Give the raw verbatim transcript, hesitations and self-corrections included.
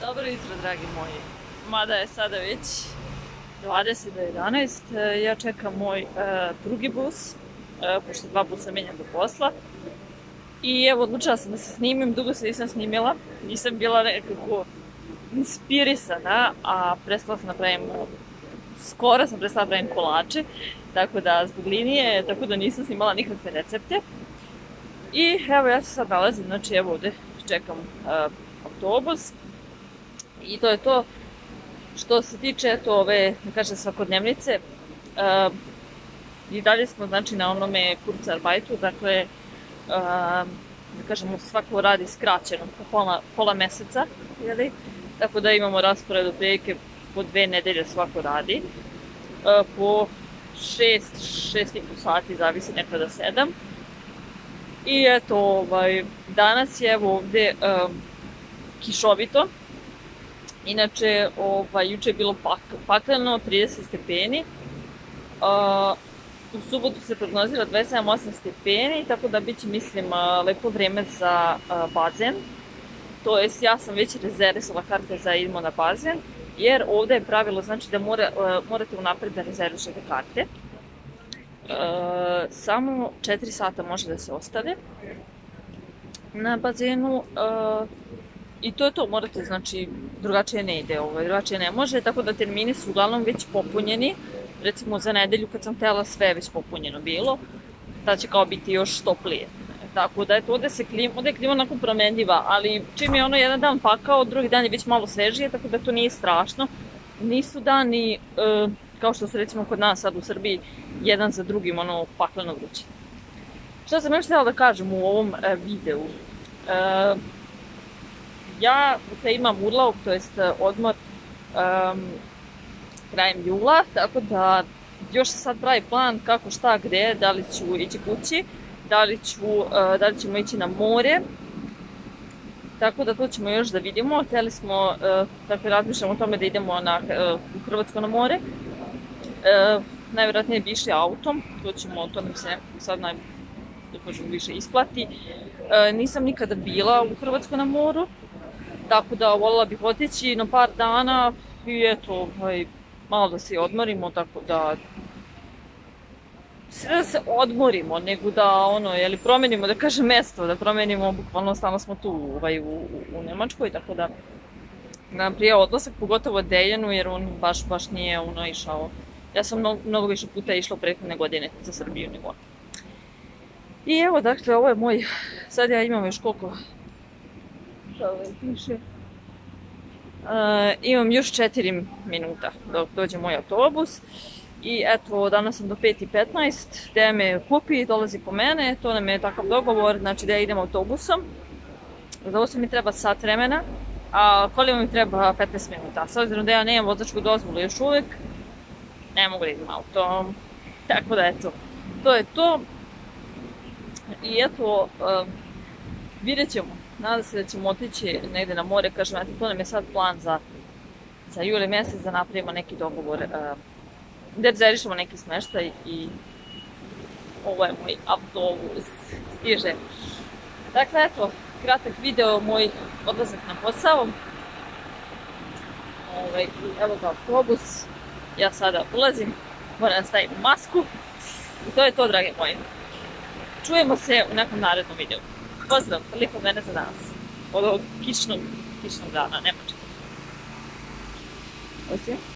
Dobro jutro, dragi moji. Mada je sada već dvadeset do jedanaest, ja čekam moj uh, drugi bus, uh, pošto dva puta menjam do posla. I evo, odlučila sam da se snimim, dugo se nisam snimila, nisam bila nekako inspirisana, a prestala sam da pravim, skoro sam prestala da pravim kolače, tako da zbog linije, tako da nisam snimala nikakve recepte. I evo, ja se sad nalazim, znači evo ovde čekam uh, autobus. I to je to što se tiče eto ove, da kažem, svakodnevnice. Uh, I dalje smo znači na onome kurzarbeitu, dakle, uh, da kažemo, svako radi skraćeno po pola, pola meseca, jeli? Tako da imamo raspored od prilike po dve nedelje svako radi, uh, po šest, šest i po sati, zavisi nekada sedam. I eto, ovaj, danas je evo ovde uh, kišovito. Inače, ovaj, juče je bilo pak, pakleno, trideset stepeni. Uh, u subotu se prognozira dvadeset sedam do osam stepeni, tako da bit će, mislim, uh, lepo vreme za uh, bazen. To jest, ja sam već rezervisala karte za idemo na bazen, jer ovde je pravilo, znači da mora, uh, morate unapred da rezervišete karte. Uh, samo četiri sata može da se ostave na bazenu. Uh, I to je to, morate, znači, drugačije ne ide, ovaj, drugačije ne može, tako da termini su uglavnom već popunjeni. Recimo za nedelju kad sam htela, sve je već popunjeno bilo, da će kao biti još toplije. Tako da, eto, ovde se klima, ovde je klima onako promenljiva, ali čim je ono jedan dan pakao, drugi dan je već malo svežije, tako da to nije strašno. Nisu dani, e, kao što su recimo kod nas sad u Srbiji, jedan za drugim, ono, pakleno vruće. Šta sam još htjela da kažem u ovom e, videu? E, Ja te imam urlaub, to jest odmor um, krajem jula, tako da još se sad pravi plan kako, šta, gde, da li ću ići kući, da li, ću, uh, da li ćemo ići na more. Tako da to ćemo još da vidimo. Htjeli smo, uh, dakle, razmišljamo o tome da idemo na, uh, u Hrvatsko na more. Uh, najvjerojatnije bi išli autom, to ćemo, to nam se sad naj, da kažem, više isplati. Uh, nisam nikada bila u Hrvatsko na moru, tako da voljela bih otići na par dana i eto, ovaj, malo da se odmorimo, tako da sve da se odmorimo, nego da ono, jeli, promenimo, da kažem, mesto, da promenimo, bukvalno stalno smo tu ovaj, u, u, u Nemačkoj, tako da nam prije odlasak, pogotovo Dejanu, jer on baš, baš nije ono išao. Ja sam mnogo, mnogo više puta išla prethodne godine za Srbiju nego on. I evo, dakle, ovo je moj, sad ja imam još koliko, piše. Uh, imam još četiri minuta dok dođe moj autobus i eto, danas sam do pet i petnaest, gde me kupi, dolazi po mene, to nam je takav dogovor, znači da ja idem autobusom. Za ovo mi treba sat vremena, a koliko mi treba petnaest minuta. S obzirom da ja nemam vozačku dozvolu još uvek, ne mogu da idem autom, tako da eto, to je to. I eto, uh, vidjet ćemo. Nadam se da ćemo otići negde na more, kažem, eto, to nam je sad plan za, za juli mesec, da napravimo neki dogovor, uh, da rezervišemo neki smeštaj i ovo je moj autobus, stiže. Dakle, eto, kratak video, moj odlazak na posao. Ovaj, evo ga autobus, ja sada ulazim, moram da stavim masku i to je to, drage moji. Čujemo se u nekom narednom videu. Pozdrav, toliko od mene za danas. Od ovog kišnog, kišnog dana, Nemačke. Osim.